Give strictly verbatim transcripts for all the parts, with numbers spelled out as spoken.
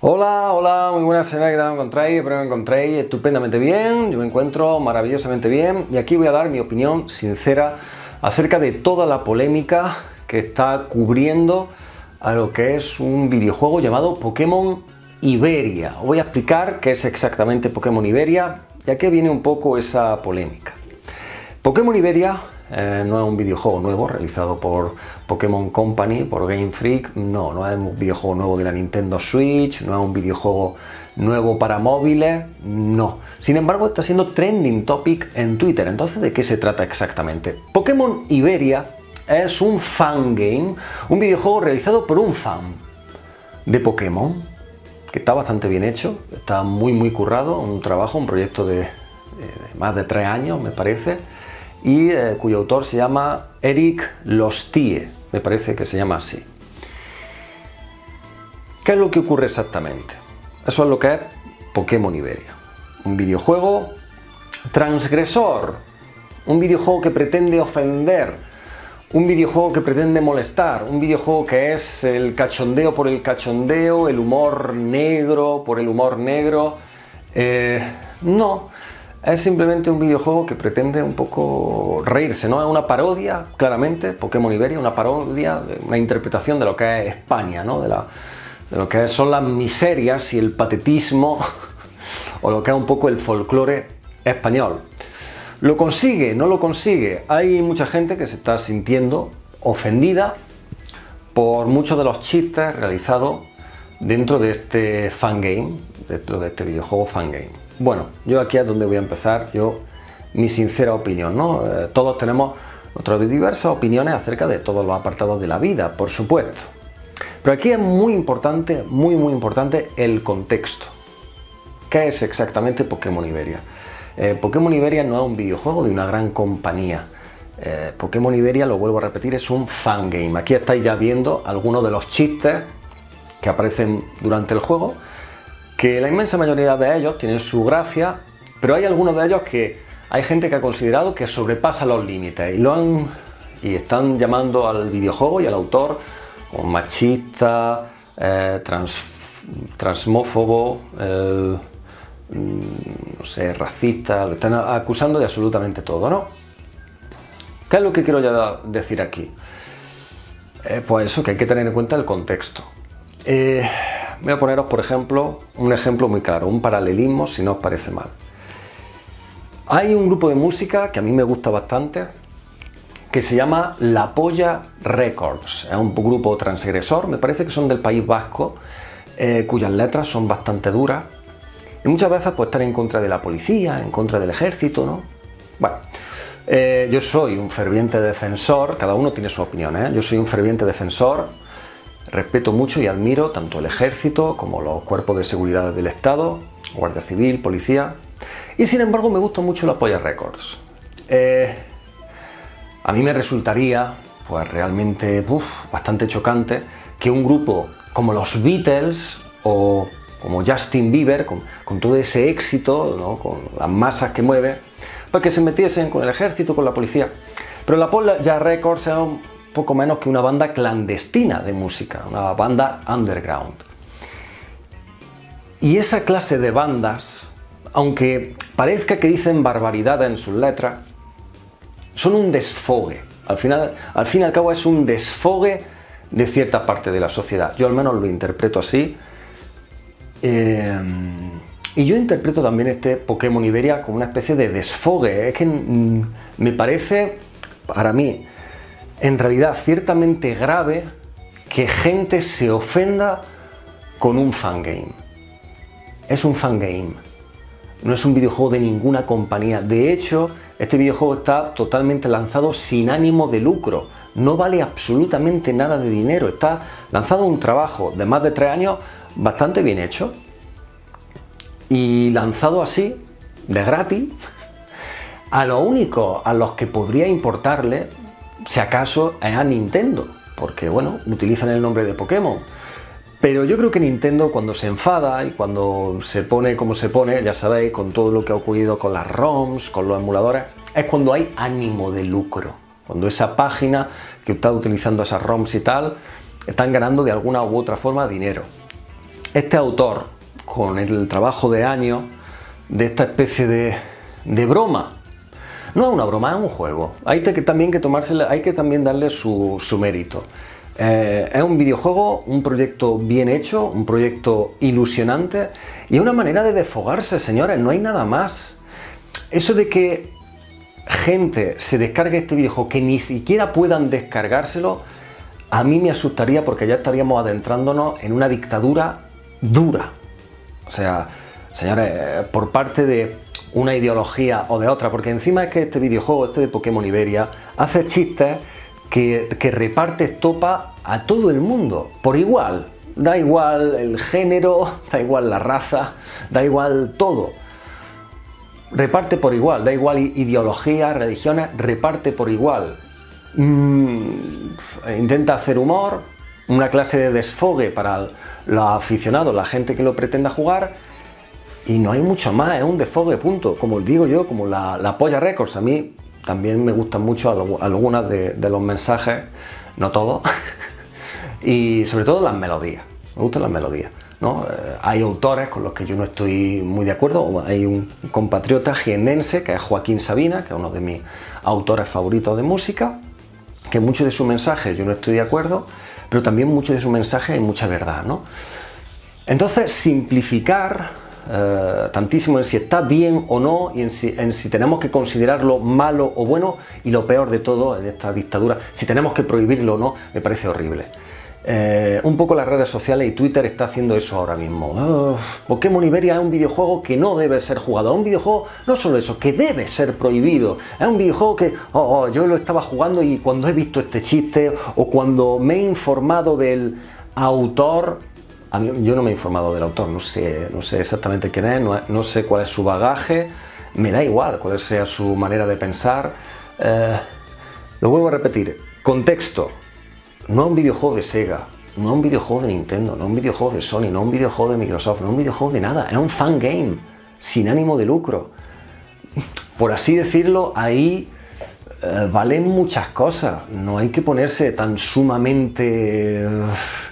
Hola, hola, muy buenas, ¿qué tal me encontráis? Espero que me encontréis estupendamente bien, yo me encuentro maravillosamente bien y aquí voy a dar mi opinión sincera acerca de toda la polémica que está cubriendo a lo que es un videojuego llamado Pokémon Iberia. Os voy a explicar qué es exactamente Pokémon Iberia y a qué viene un poco esa polémica. Pokémon Iberia eh, no es un videojuego nuevo realizado por Pokémon Company, por Game Freak, no, no es un videojuego nuevo de la Nintendo Switch, no es un videojuego nuevo para móviles, no. Sin embargo, está siendo trending topic en Twitter. Entonces, ¿de qué se trata exactamente? Pokémon Iberia es un fangame, un videojuego realizado por un fan de Pokémon, que está bastante bien hecho, está muy muy currado, un trabajo, un proyecto de, de más de tres años, me parece, y eh, cuyo autor se llama Eric Lostie, me parece que se llama así. ¿Qué es lo que ocurre exactamente? Eso es lo que es Pokémon Iberia, un videojuego transgresor, un videojuego que pretende ofender, un videojuego que pretende molestar, un videojuego que es el cachondeo por el cachondeo, el humor negro por el humor negro. Eh, no, es simplemente un videojuego que pretende un poco reírse, ¿no? Es una parodia, claramente, Pokémon Iberia, una parodia, una interpretación de lo que es España, ¿no? De, la, de lo que son las miserias y el patetismo, o lo que es un poco el folclore español. ¿Lo consigue? ¿No lo consigue? Hay mucha gente que se está sintiendo ofendida por muchos de los chistes realizados dentro de este fangame, dentro de este videojuego fangame. Bueno, yo aquí es donde voy a empezar, yo, mi sincera opinión, ¿no? Eh, todos tenemos nuestras diversas opiniones acerca de todos los apartados de la vida, por supuesto. Pero aquí es muy importante, muy muy importante el contexto. ¿Qué es exactamente Pokémon Iberia? Eh, Pokémon Iberia no es un videojuego de una gran compañía. Eh, Pokémon Iberia, lo vuelvo a repetir, es un fangame. Aquí estáis ya viendo algunos de los chistes que aparecen durante el juego, que la inmensa mayoría de ellos tienen su gracia, pero hay algunos de ellos que hay gente que ha considerado que sobrepasan los límites y lo han y están llamando al videojuego y al autor como machista, eh, trans, transmófobo, eh, no sé, racista, lo están acusando de absolutamente todo, ¿no? ¿Qué es lo que quiero ya decir aquí? Eh, pues eso, que hay que tener en cuenta el contexto. Eh, voy a poneros, por ejemplo, un ejemplo muy claro, un paralelismo, si no os parece mal. Hay un grupo de música que a mí me gusta bastante, que se llama La Polla Records. Es un grupo transgresor, me parece que son del País Vasco, eh, cuyas letras son bastante duras. Y muchas veces pues están en contra de la policía, en contra del ejército, ¿no? Bueno, eh, yo soy un ferviente defensor, cada uno tiene su opinión, ¿eh? Yo soy un ferviente defensor, respeto mucho y admiro tanto el ejército como los cuerpos de seguridad del Estado, Guardia Civil, Policía, y sin embargo me gusta mucho la Polla Records. Eh, a mí me resultaría pues realmente uf, bastante chocante que un grupo como los Beatles o como Justin Bieber, con, con todo ese éxito, ¿no? Con las masas que mueve, pues que se metiesen con el ejército, con la policía. Pero la Polla Records es un poco menos que una banda clandestina de música, una banda underground. Y esa clase de bandas, aunque parezca que dicen barbaridades en sus letras, son un desfogue. Al final, al fin y al cabo es un desfogue de cierta parte de la sociedad. Yo al menos lo interpreto así. Eh, y yo interpreto también este Pokémon Iberia como una especie de desfogue. Es que mm, me parece, para mí, en realidad ciertamente grave que gente se ofenda con un fangame. Es un fangame, no es un videojuego de ninguna compañía. De hecho, este videojuego está totalmente lanzado sin ánimo de lucro. No vale absolutamente nada de dinero. Está lanzado un trabajo de más de tres años bastante bien hecho y lanzado así, de gratis, a lo único a los que podría importarle, si acaso, es a Nintendo, porque bueno, utilizan el nombre de Pokémon. Pero yo creo que Nintendo, cuando se enfada y cuando se pone como se pone, ya sabéis, con todo lo que ha ocurrido con las ROMs, con los emuladores, es cuando hay ánimo de lucro, cuando esa página que está utilizando esas ROMs y tal, están ganando de alguna u otra forma dinero. este autor, con el trabajo de años, de esta especie de, de broma. No es una broma, es un juego. Hay que también, que tomársela, hay que también darle su, su mérito. Eh, es un videojuego, un proyecto bien hecho, un proyecto ilusionante y una manera de desfogarse, señores, no hay nada más. Eso de que gente se descargue este videojuego, que ni siquiera puedan descargárselo, a mí me asustaría, porque ya estaríamos adentrándonos en una dictadura dura. O sea, señores, por parte de una ideología o de otra, porque encima es que este videojuego, este de Pokémon Iberia, hace chistes que, que reparte estopa a todo el mundo, por igual. Da igual el género, da igual la raza, da igual todo. Reparte por igual, da igual ideologías, religiones, reparte por igual. Mm, intenta hacer humor, una clase de desfogue para los aficionados, la gente que lo pretenda jugar, y no hay mucho más, es un desfogue, punto. Como digo yo, como la, la Polla Records, a mí también me gustan mucho algunas de, de los mensajes, no todos, y sobre todo las melodías, me gustan las melodías, ¿no? Eh, hay autores con los que yo no estoy muy de acuerdo. Hay un compatriota jiennense que es Joaquín Sabina, que es uno de mis autores favoritos de música, que mucho de su mensaje yo no estoy de acuerdo, pero también mucho de su mensaje hay mucha verdad, ¿no? Entonces, simplificar Uh, tantísimo en si está bien o no, y en si, en si tenemos que considerarlo malo o bueno, y lo peor de todo en esta dictadura, si tenemos que prohibirlo o no, me parece horrible. Eh, un poco las redes sociales y Twitter está haciendo eso ahora mismo. Uh, Pokémon Iberia es un videojuego que no debe ser jugado, es un videojuego, no solo eso, que debe ser prohibido, es un videojuego que oh, oh, yo lo estaba jugando y cuando he visto este chiste o cuando me he informado del autor. A mí, yo no me he informado del autor, no sé, no sé exactamente quién es, no, no sé cuál es su bagaje, me da igual cuál sea su manera de pensar. Eh, lo vuelvo a repetir, contexto, no es un videojuego de Sega, no es un videojuego de Nintendo, no es un videojuego de Sony, no es un videojuego de Microsoft, no es un videojuego de nada, es un fan game, sin ánimo de lucro. Por así decirlo, ahí eh, valen muchas cosas, no hay que ponerse tan sumamente... Uh,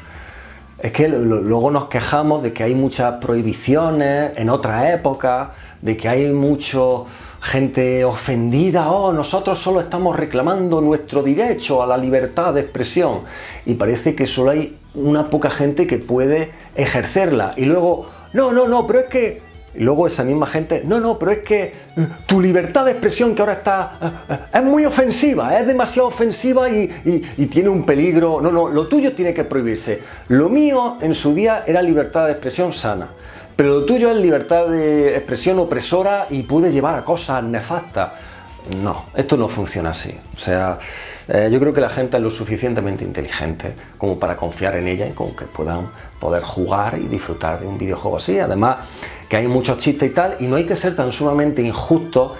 Es que luego nos quejamos de que hay muchas prohibiciones en otras épocas, de que hay mucha gente ofendida, oh, nosotros solo estamos reclamando nuestro derecho a la libertad de expresión, y parece que solo hay una poca gente que puede ejercerla, y luego, no, no, no, pero es que... Y luego esa misma gente, no, no, pero es que tu libertad de expresión que ahora está, es muy ofensiva, es demasiado ofensiva y, y, y tiene un peligro. No, no, lo tuyo tiene que prohibirse. Lo mío en su día era libertad de expresión sana, pero lo tuyo es libertad de expresión opresora y puede llevar a cosas nefastas. No, esto no funciona así. O sea, eh, yo creo que la gente es lo suficientemente inteligente como para confiar en ella y como que puedan poder jugar y disfrutar de un videojuego así. Además, que hay muchos chistes y tal, y no hay que ser tan sumamente injusto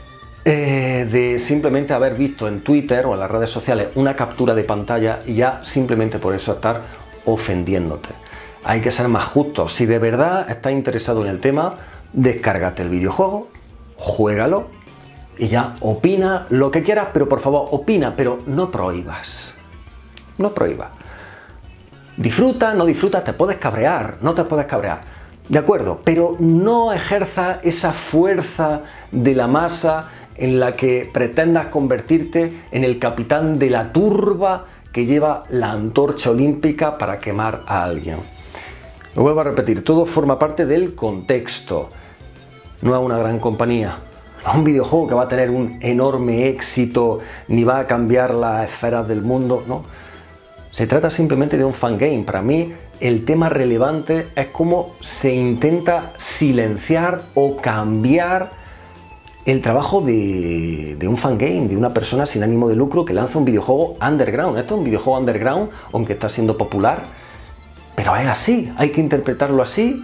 eh, de simplemente haber visto en Twitter o en las redes sociales una captura de pantalla y ya simplemente por eso estar ofendiéndote. Hay que ser más justos. Si de verdad estás interesado en el tema, descárgate el videojuego, juégalo y ya opina lo que quieras, pero por favor opina, pero no prohíbas. No prohíbas. Disfruta, no disfruta, te puedes cabrear, no te puedes cabrear. De acuerdo, pero no ejerza esa fuerza de la masa en la que pretendas convertirte en el capitán de la turba que lleva la antorcha olímpica para quemar a alguien. Lo vuelvo a repetir, todo forma parte del contexto. No es una gran compañía, no es un videojuego que va a tener un enorme éxito ni va a cambiar las esferas del mundo, no. Se trata simplemente de un fangame. Para mí, el tema relevante es cómo se intenta silenciar o cambiar el trabajo de, de un fangame, de una persona sin ánimo de lucro que lanza un videojuego underground. Esto es un videojuego underground, aunque está siendo popular, pero es así, hay que interpretarlo así.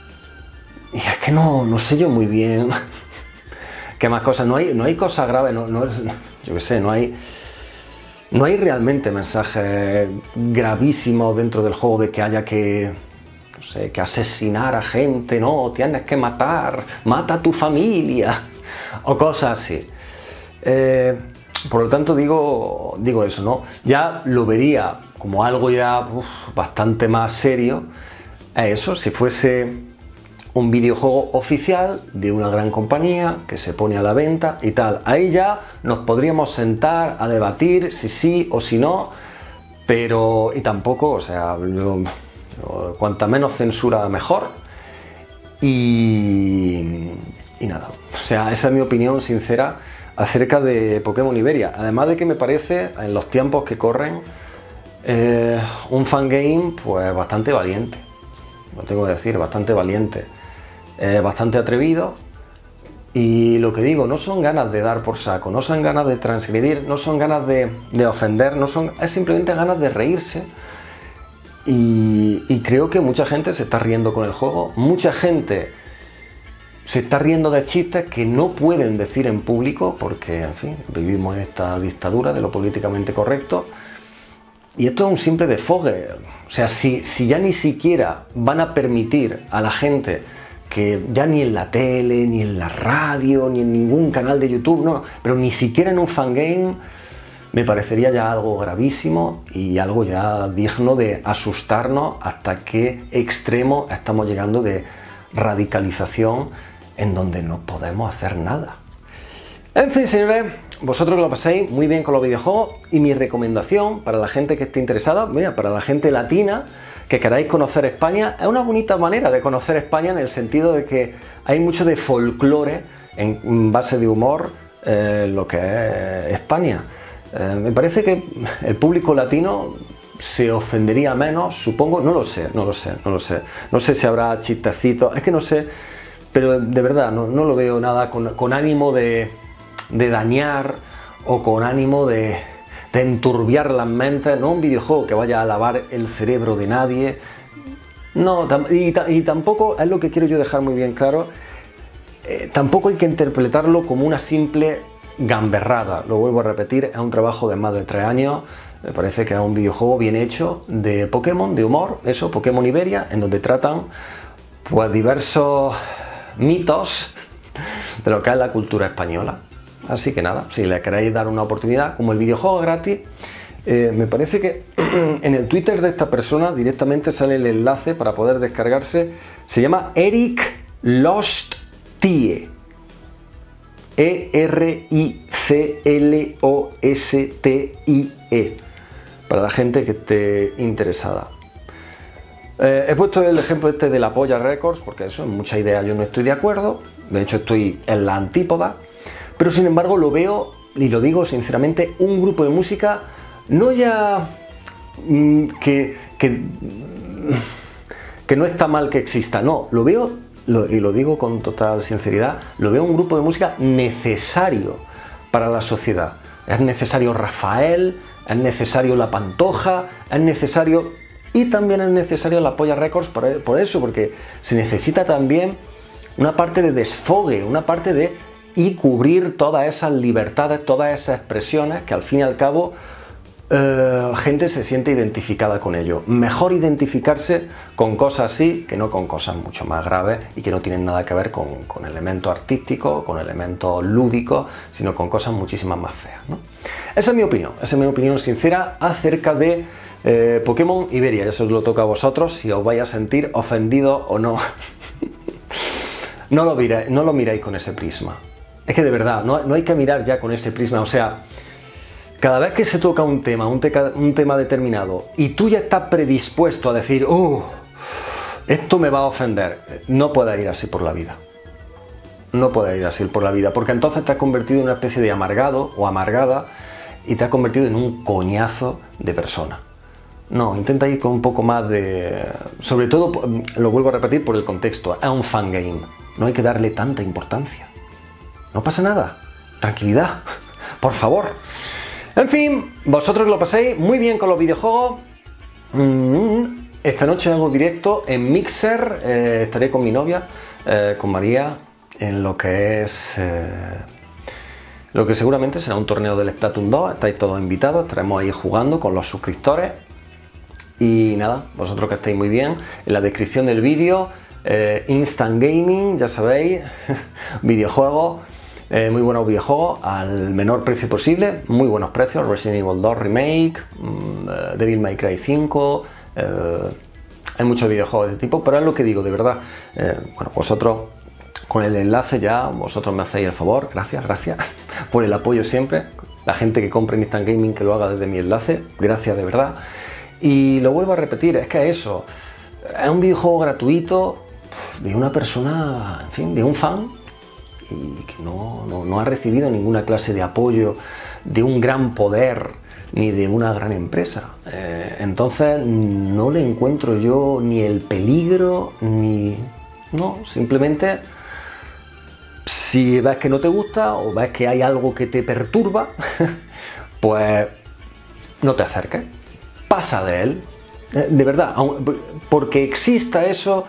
Y es que no, no sé yo muy bien qué más cosas. No hay, no hay cosas graves, no, no es, yo qué sé, no hay... No hay realmente mensajes gravísimos dentro del juego de que haya que, no sé, que asesinar a gente, no, tienes que matar, mata a tu familia, o cosas así. Eh, por lo tanto digo, digo eso, ¿no? Ya lo vería como algo ya uf, bastante más serio es eso, si fuese un videojuego oficial de una gran compañía que se pone a la venta y tal. Ahí ya nos podríamos sentar a debatir si sí o si no, pero y tampoco, o sea, yo, yo, cuanta menos censura mejor. Y, y nada, o sea, esa es mi opinión sincera acerca de Pokémon Iberia. Además de que me parece, en los tiempos que corren, eh, un fangame pues bastante valiente, lo tengo que decir, bastante valiente, eh, bastante atrevido. Y lo que digo, no son ganas de dar por saco, no son ganas de transgredir, no son ganas de, de ofender, no son, es simplemente ganas de reírse. Y, y creo que mucha gente se está riendo con el juego, mucha gente se está riendo de chistes que no pueden decir en público porque, en fin, vivimos en esta dictadura de lo políticamente correcto. Y esto es un simple desfogue. O sea, si, si ya ni siquiera van a permitir a la gente que ya ni en la tele, ni en la radio, ni en ningún canal de YouTube, no, pero ni siquiera en un fangame, me parecería ya algo gravísimo y algo ya digno de asustarnos hasta qué extremo estamos llegando de radicalización en donde no podemos hacer nada. En fin, señores, vosotros lo paséis muy bien con los videojuegos y mi recomendación para la gente que esté interesada, mira, para la gente latina que queráis conocer España, es una bonita manera de conocer España en el sentido de que hay mucho de folclore en base de humor eh, lo que es España. Eh, me parece que el público latino se ofendería menos, supongo, no lo sé, no lo sé, no lo sé. No sé si habrá chistecitos, es que no sé, pero de verdad no, no lo veo nada con, con ánimo de, de dañar o con ánimo de, de enturbiar las mentes, no un videojuego que vaya a lavar el cerebro de nadie. No, y, y tampoco, es lo que quiero yo dejar muy bien claro, eh, tampoco hay que interpretarlo como una simple gamberrada, lo vuelvo a repetir, es un trabajo de más de tres años, me parece que es un videojuego bien hecho de Pokémon, de humor, eso, Pokémon Iberia, en donde tratan pues diversos mitos de lo que es la cultura española. Así que nada, si le queréis dar una oportunidad, como el videojuego es gratis, eh, me parece que en el Twitter de esta persona directamente sale el enlace para poder descargarse, se llama Eric Lostie. E R I C L O S T I E, para la gente que esté interesada. Eh, he puesto el ejemplo este de la Polla Records, porque eso, en muchas ideas yo no estoy de acuerdo, de hecho estoy en la antípoda, pero sin embargo lo veo, y lo digo sinceramente, un grupo de música, no ya mmm, que, que, que no está mal que exista, no, lo veo, Lo, y lo digo con total sinceridad, lo veo un grupo de música necesario para la sociedad. Es necesario Rafael, es necesario La Pantoja, es necesario... Y también es necesario la Polla Records por, por eso, porque se necesita también una parte de desfogue, una parte de... y cubrir todas esas libertades, todas esas expresiones que al fin y al cabo... Uh, gente se siente identificada con ello. Mejor identificarse con cosas así que no con cosas mucho más graves y que no tienen nada que ver con, con elementos artísticos, con elementos lúdicos, sino con cosas muchísimas más feas, ¿no? Esa es mi opinión, esa es mi opinión sincera acerca de eh, Pokémon Iberia. Ya se os lo toca a vosotros, si os vais a sentir ofendidos o no. No lo miráis, no lo miráis con ese prisma. Es que de verdad, no, no hay que mirar ya con ese prisma, o sea... Cada vez que se toca un tema, un, teca, un tema determinado, y tú ya estás predispuesto a decir, ¡uh! Esto me va a ofender, no puedes ir así por la vida. No puedes ir así por la vida, porque entonces te has convertido en una especie de amargado o amargada y te has convertido en un coñazo de persona. No, intenta ir con un poco más de... Sobre todo, lo vuelvo a repetir por el contexto, es un fangame. No hay que darle tanta importancia. No pasa nada. Tranquilidad. Por favor. En fin, vosotros lo paséis muy bien con los videojuegos. Esta noche hago directo en Mixer, eh, estaré con mi novia, eh, con María, en lo que es... Eh, lo que seguramente será un torneo del Splatoon dos, estáis todos invitados, estaremos ahí jugando con los suscriptores. Y nada, vosotros que estéis muy bien, en la descripción del vídeo, eh, Instant Gaming, ya sabéis, videojuegos. Eh, muy buenos videojuegos al menor precio posible, muy buenos precios, Resident Evil dos Remake, mmm, Devil May Cry cinco, eh, hay muchos videojuegos de este tipo, pero es lo que digo, de verdad. Eh, bueno, vosotros con el enlace ya, vosotros me hacéis el favor, gracias, gracias por el apoyo siempre. La gente que compre en Instant Gaming que lo haga desde mi enlace, gracias de verdad. Y lo vuelvo a repetir, es que eso, es un videojuego gratuito de una persona, en fin, de un fan, y que no, no, no ha recibido ninguna clase de apoyo de un gran poder ni de una gran empresa. Eh, entonces no le encuentro yo ni el peligro, ni... no, simplemente si ves que no te gusta o ves que hay algo que te perturba, pues no te acerques, pasa de él, de verdad, porque exista eso,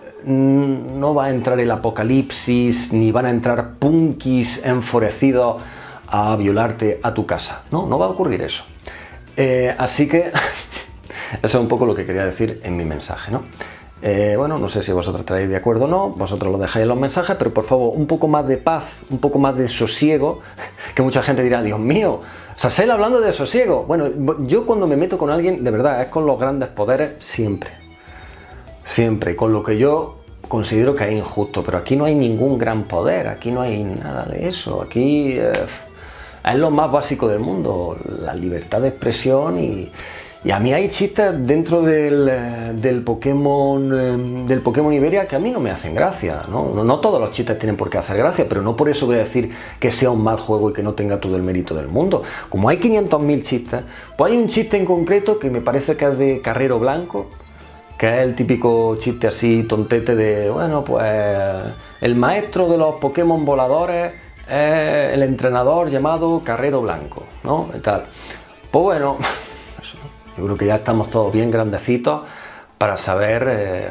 no va a entrar el apocalipsis, ni van a entrar punkis enfurecidos a violarte a tu casa, no, no va a ocurrir eso. Eh, así que eso es un poco lo que quería decir en mi mensaje, ¿no? Eh, bueno, no sé si vosotros estaréis de acuerdo o no, vosotros lo dejáis en los mensajes, pero por favor, un poco más de paz, un poco más de sosiego, que mucha gente dirá, Dios mío, Sasel hablando de sosiego. Bueno, yo cuando me meto con alguien, de verdad, es con los grandes poderes siempre, siempre, con lo que yo considero que es injusto, pero aquí no hay ningún gran poder, aquí no hay nada de eso, aquí eh, es lo más básico del mundo, la libertad de expresión y... Y a mí hay chistes dentro del, del, Pokémon, del Pokémon Iberia que a mí no me hacen gracia, ¿no? No, no todos los chistes tienen por qué hacer gracia, pero no por eso voy a decir que sea un mal juego y que no tenga todo el mérito del mundo. Como hay quinientos mil chistes, pues hay un chiste en concreto que me parece que es de Carrero Blanco, que es el típico chiste así tontete de, bueno, pues el maestro de los Pokémon voladores es el entrenador llamado Carrero Blanco, ¿no? Y tal. Pues bueno... Yo creo que ya estamos todos bien grandecitos para saber eh,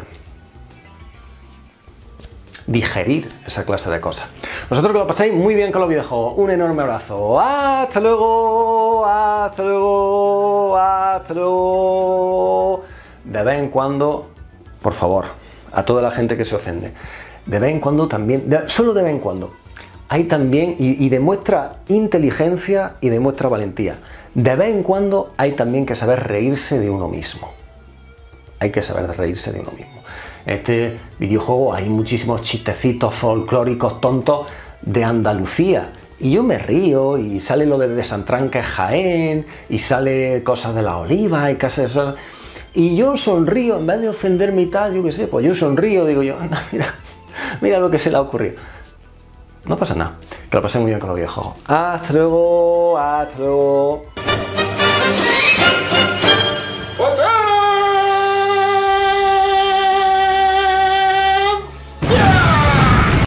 digerir esa clase de cosas. Vosotros que lo paséis muy bien con los videojuegos. Un enorme abrazo. ¡Hasta luego! ¡Hasta luego! ¡Hasta luego! De vez en cuando, por favor, a toda la gente que se ofende, de vez en cuando también, de, solo de vez en cuando, hay también, y, y demuestra inteligencia y demuestra valentía. De vez en cuando hay también que saber reírse de uno mismo. Hay que saber reírse de uno mismo. En este videojuego hay muchísimos chistecitos folclóricos tontos de Andalucía. Y yo me río, y sale lo de Desantranque Jaén, y sale cosas de la Oliva, y cosas de eso. Y yo sonrío, en vez de ofenderme y tal, yo qué sé, pues yo sonrío, digo yo, anda, mira, mira lo que se le ha ocurrido. No pasa nada, que lo pasé muy bien con los videojuegos. Hasta luego, hasta luego.